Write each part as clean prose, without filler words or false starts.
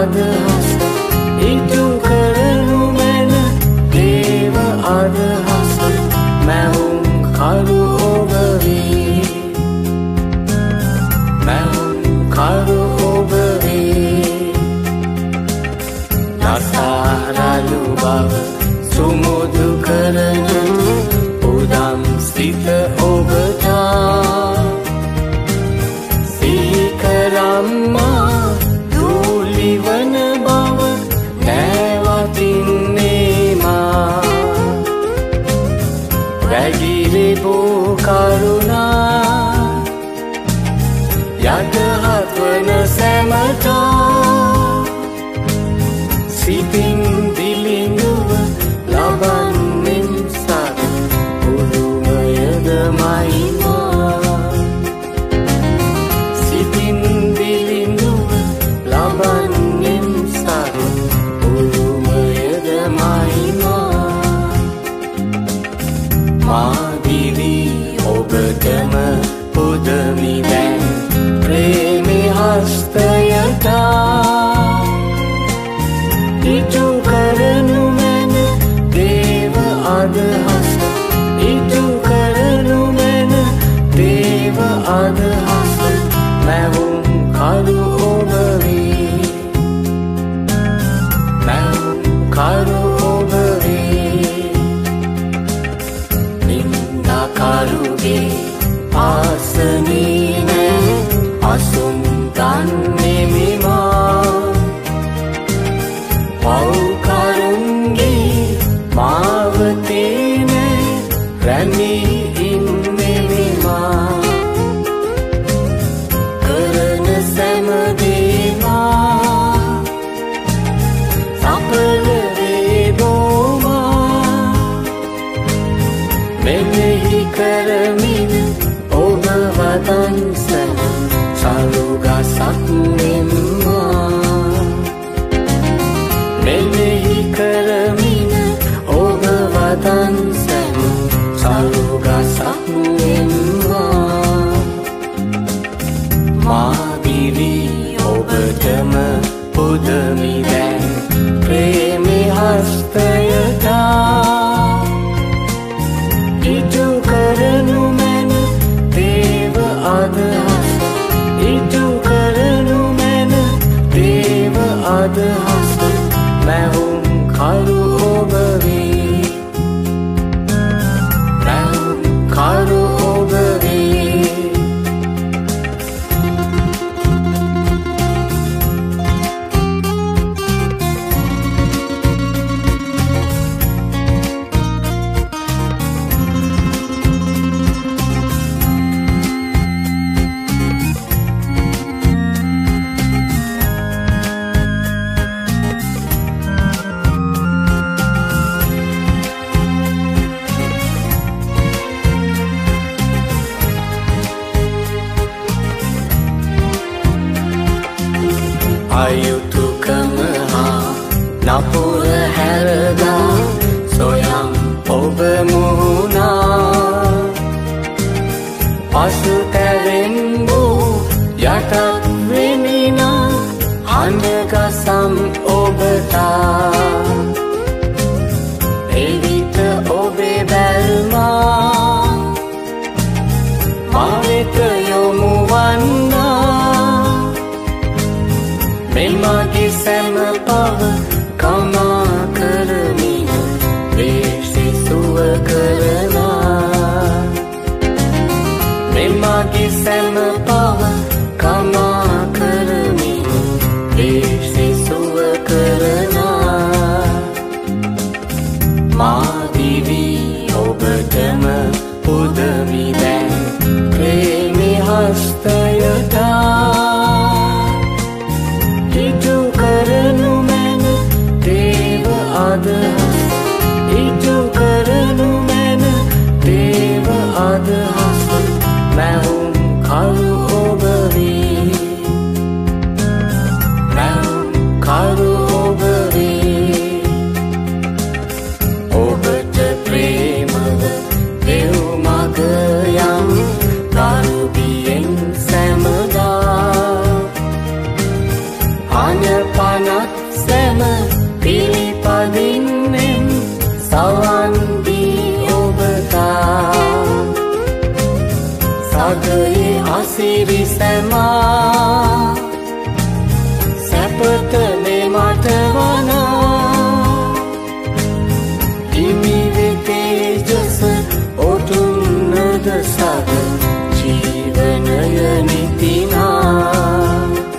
අදහස ඉටු කරනු මැන දේව අදහස මැවුම් කරු ඔබ වේ මැවුම් කරු ඔබ වේ නසාරලු බව සුමුදු කරන උදම් සිත ඔබට සිහිකරම්මා දූලිවන බව නැවතින්නේ මා වැගිරිබූ කරුණා යටහත් වන සැමටා සිතින් දිලිඳුව ලබන්නෙම් සද උරුමයද මයිමා සිතින් දිලිඳුව ලබන්නෙම් සද උරුමයද මයිමා මාදිවි ඔබටම පුදමි දැන් ප්‍රේමි හස්තයටා ඉටු කරනු මැන දේව අදහස ඉටු කරනු මැන දේව අදහස මැවුම් කරු ඔබ වේ මැවුම් කරු ඔබ වේ නින්දා කරුගේ ආසනේ නෑ අසුන් දන්නෙමි මා පව්කරුන්ගේ මාවතේ නෑ රැඳී ඉන්නෙමි මා කරන සැමදේ මා සඵල වේදෝ මා මෙනෙහි කරමින් ඔබ වදන් සැම සලුගසක් මෙම්මා මෙනෙහි කරමින ඔබ වදන් සැම සලුගසක් මෙම්මා මාදිවි ඔබටම පුදමි දැන් ප්‍රේමි හස්තයටා ඉටු කරනු මැන දේව අදහස ඉටු කරනු මැන දේව අදහස මැවුම් කරු ඔබ වේ මැවුම් කරු ඔබ වේ අයුතුකම හා නපුර හැරදා සොයම් ඔබ මුහුණා පසුතැවෙන්බූ යටත් වෙමිනා හඬගසම් ඔබටා එවිට ඔබේ බැල්මා මවෙත යොමු වන්නා මෙමගේ සැම පව කමා කරමින වේශි සුව කරනා මෙමගේ සැම පව කමා කරමින වේශි සුව කරනා මාදිවි ඔබටම පුදමි දැන් ප්‍රේමි හස්තයටා ඉටු කරනු මැන දේව අනපනත් සැම පිළිපදින්නෙම් සවන් දී ඔබතා සගයේ අසිරි සැමා සැපත මේ මට වනා හිමිවේ තේජස ඔටුන්නද සද ජීවනය නිතිනා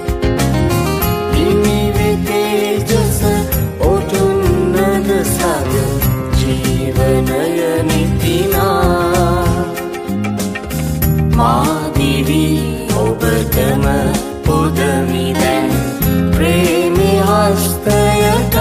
හිමිවේ තේජස ඔටුන්නද සද ජීවනය නිතිනා මාදිවි ඔබටම පුදමි දැන් ප්‍රේමී හස්තයට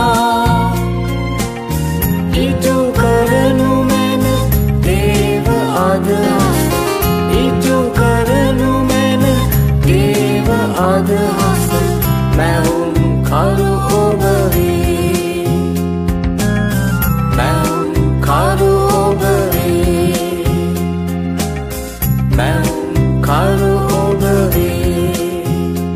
ඉටු කරනු මැන දේව අදහස් ඉටු කරනු මැන දේව අදහස් මැවුම් කරු ඔබ වේ මැවුම් කරු ඔබ වේ මැවුම් කරු ඔබ වේ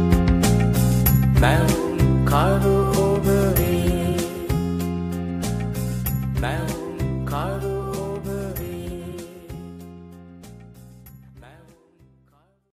මැවුම් කරු ඔබ වේ මැවුම් කරු